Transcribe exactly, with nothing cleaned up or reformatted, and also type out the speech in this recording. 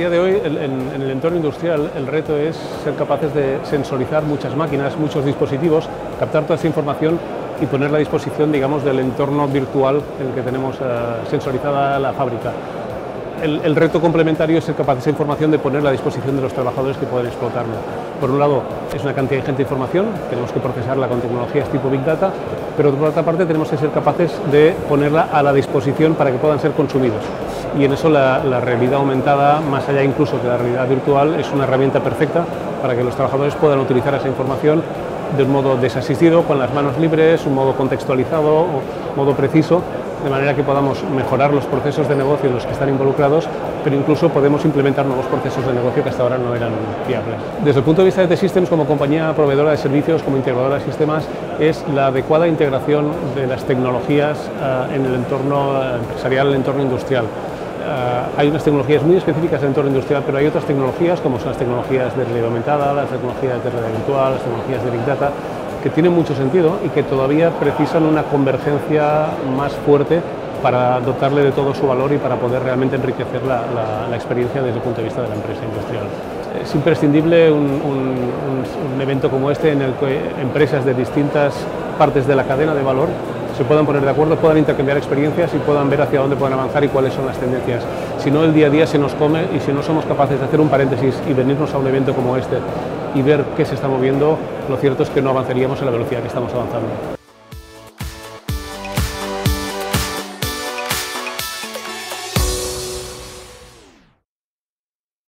día de hoy, en, en el entorno industrial, el reto es ser capaces de sensorizar muchas máquinas, muchos dispositivos, captar toda esa información y ponerla a disposición, digamos, del entorno virtual en el que tenemos uh, sensorizada la fábrica. El, el reto complementario es ser capaz de esa información de ponerla a disposición de los trabajadores que pueden explotarla. Por un lado, es una cantidad ingente de información, tenemos que procesarla con tecnologías tipo Big Data, pero por otra parte tenemos que ser capaces de ponerla a la disposición para que puedan ser consumidos. Y en eso la, la realidad aumentada, más allá incluso de la realidad virtual, es una herramienta perfecta para que los trabajadores puedan utilizar esa información de un modo desasistido, con las manos libres, un modo contextualizado, un modo preciso, de manera que podamos mejorar los procesos de negocio en los que están involucrados, pero incluso podemos implementar nuevos procesos de negocio que hasta ahora no eran viables. Desde el punto de vista de T-Systems, como compañía proveedora de servicios, como integradora de sistemas, es la adecuada integración de las tecnologías uh, en el entorno empresarial, en el entorno industrial. Uh, hay unas tecnologías muy específicas del entorno industrial, pero hay otras tecnologías, como son las tecnologías de realidad aumentada, las tecnologías de realidad virtual, las tecnologías de Big Data, que tienen mucho sentido y que todavía precisan una convergencia más fuerte para dotarle de todo su valor y para poder realmente enriquecer la, la, la experiencia desde el punto de vista de la empresa industrial. Es imprescindible un, un, un, un evento como este en el que empresas de distintas partes de la cadena de valor se puedan poner de acuerdo, puedan intercambiar experiencias y puedan ver hacia dónde pueden avanzar y cuáles son las tendencias. Si no, el día a día se nos come, y si no somos capaces de hacer un paréntesis y venirnos a un evento como este y ver qué se está moviendo, lo cierto es que no avanzaríamos en la velocidad que estamos avanzando.